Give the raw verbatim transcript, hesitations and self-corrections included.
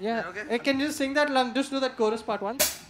Yeah. Okay. Hey, can you sing that? Lang? Just do that chorus part once.